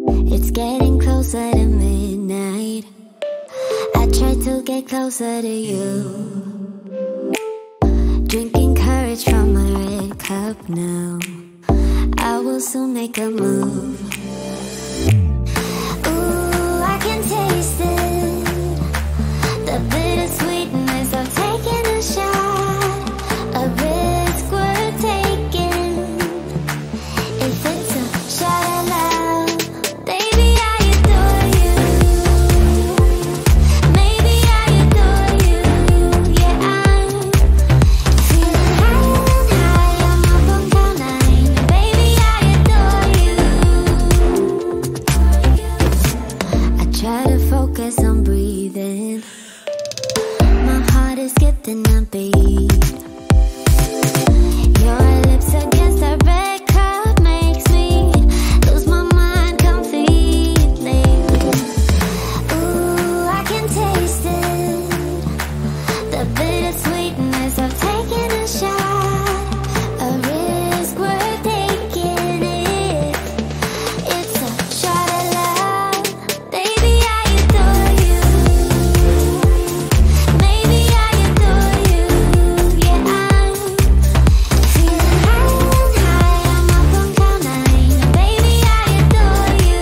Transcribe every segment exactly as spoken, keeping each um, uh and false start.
It's getting closer to midnight. I try to get closer to you, drinking courage from my red cup now. I will soon make a move. Ooh, I can taste it, the bittersweetness of taking a shot, a risk worth taking. If it's a shot of love, baby, I adore you. Maybe I adore you. Yeah, I'm feeling higher and higher. I'm up on cloud nine. Baby, I adore you. I try to focus on breathing. My heart is skipping a beat. Your lips against the red cup makes me lose my mind completely. Ooh, I can taste it, the bittersweetness of taking a shot, a risk worth taking. It, it's a shot of love, baby, I adore you. Maybe I adore you. Yeah, I'm feeling higher and higher. I'm up on cloud nine. Baby, I adore you.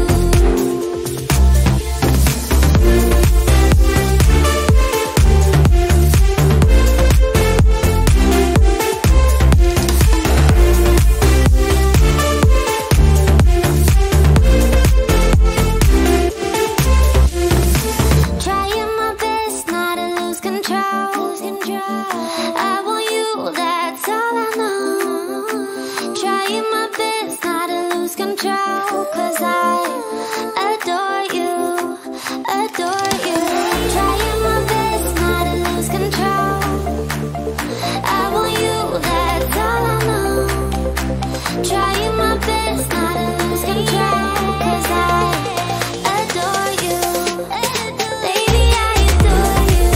Trying my best not to lose control. I want you, that's all I know. Trying my best not to lose control, 'cause I adore you, adore you. Trying my best not to lose control. I want you, that's all I know. Trying my best not to lose control, 'cause I adore you. Baby, I adore you.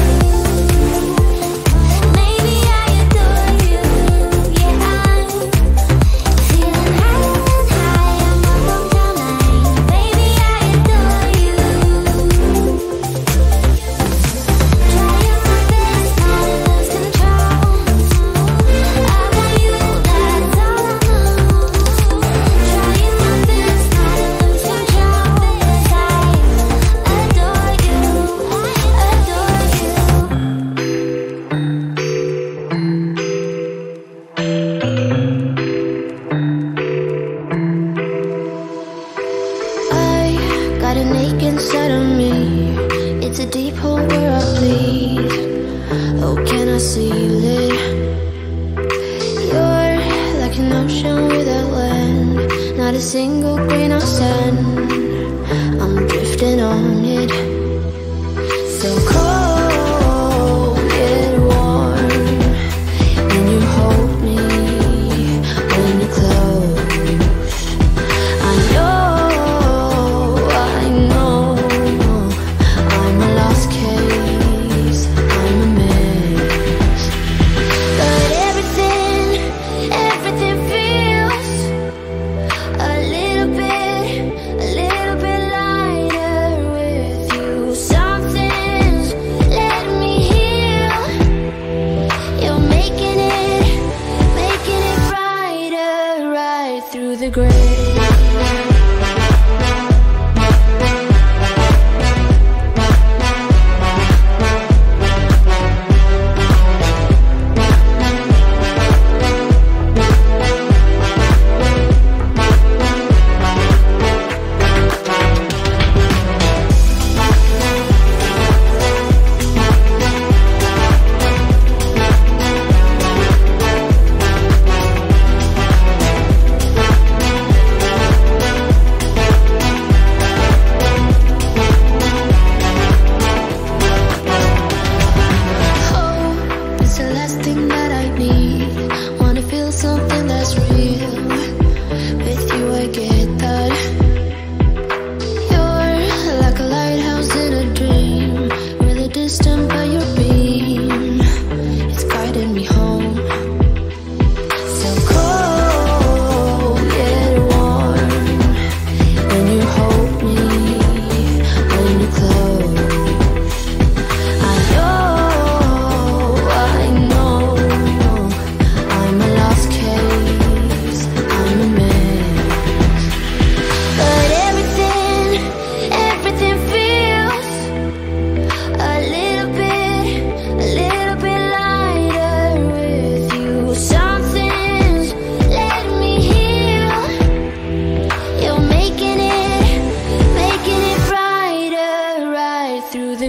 Maybe I adore you. Yeah, I'm feeling higher and higher. I'm up on cloud nine. Baby, I adore you. Trying my best not to lose control. I want you, that's all I know. Trying my best not to lose control, 'cause I adore you, adore you. I got an ache inside of me. It's a deep hole where I bleed. Oh, can I seal it? You're like an ocean without land, not a single grain of sand. I'm drifting on it. So cold, get warm when you hold me, when you close. I know, I know, I'm a lost case, I'm a mess. But everything, everything feels a little bit, a little bit lighter with you. Something's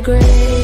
grave.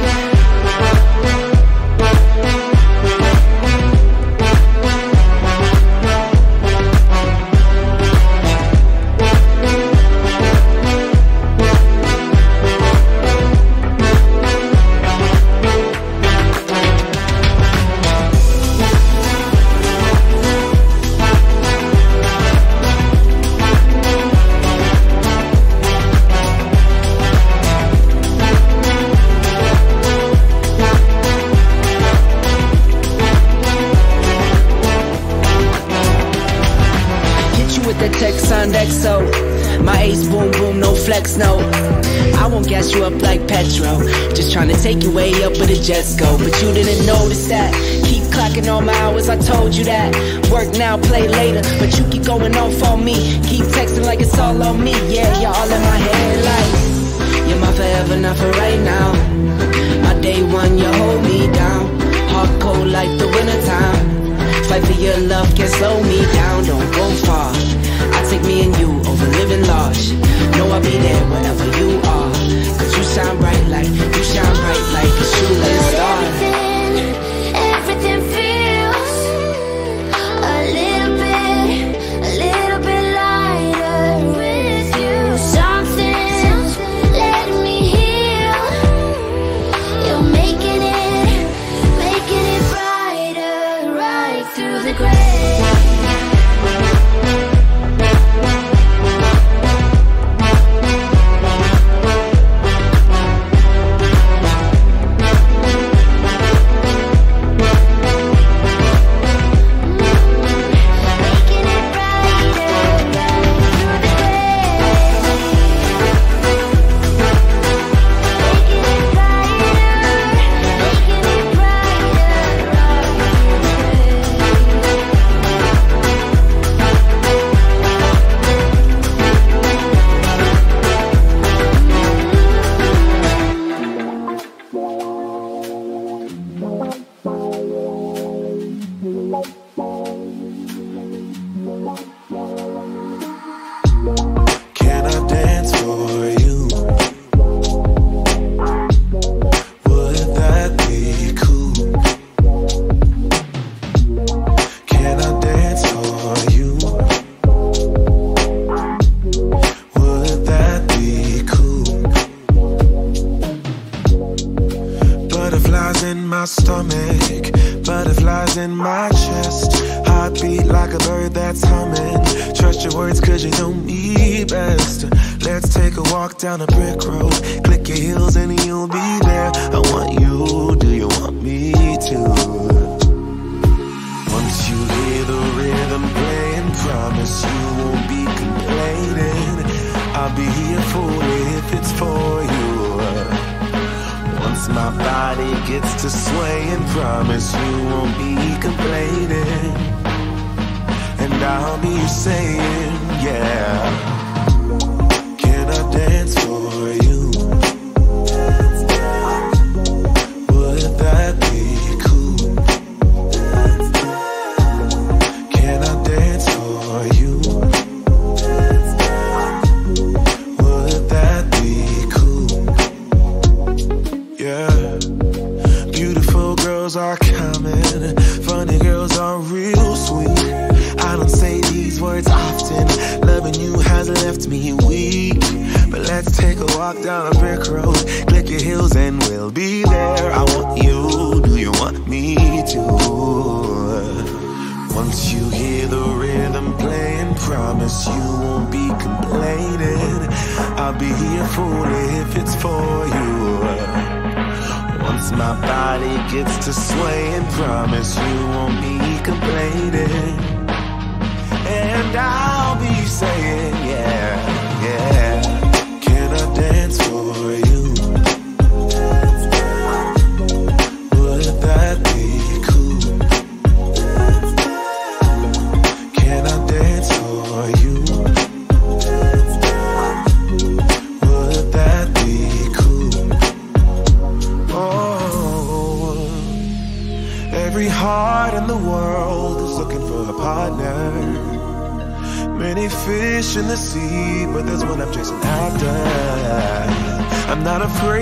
The text signed X O. My ace boom boom, no flex, no. I won't gas you up like petrol. Just trying to take you way up where the jets go. But you didn't notice that. Keep clocking all my hours, I told you that. Work now, play later. But you keep going off on me. Keep texting like it's all on me. Yeah, you're all in my head like you're my forever, not for right now. My day one, you hold me down. Hard cold like the wintertime. Fight for your love, can't slow me down. Don't go far. I take me and you over living large. Know I'll be there wherever you are. Cause you shine bright like, you shine bright like a shooting star. Everything, everything feels a little bit, a little bit lighter with you. Something's letting me heal. You're making it, making it brighter, right through the grave. Can I dance for you? Would that be cool? Can I dance for you? Would that be cool? Butterflies in my stomach, butterflies in my chest. Heartbeat like a bird that's humming. Trust your words cause you know me best. Let's take a walk down a brick road. Click your heels and you'll be there. I want you, do you want me to? Once you hear the rhythm playing, promise you won't be complaining. I'll be here for it if it's for you. Once my body gets to swaying, promise you won't be complaining. And I'll be saying, yeah. Can I dance for you? Would that be cool? Can I dance for you? Would that be cool? Yeah. Beautiful girls are coming. Funny girls are real sweet. I don't say these words often. Loving you has left me weak. But let's take a walk down a brick road. Click your heels and we'll be there. I want you, do you want me to? Once you hear the rhythm playing, promise you won't be complaining. I'll be here for it if it's for you. Once my body gets to swaying, promise you won't be complaining. And I'll be saying, yeah, yeah. Can I dance for you? Would that be cool? Can I dance for you? Would that be cool? Oh, every heart in the world is looking for a partner. Many fish in the sea, but there's one I'm chasing after. I'm not afraid.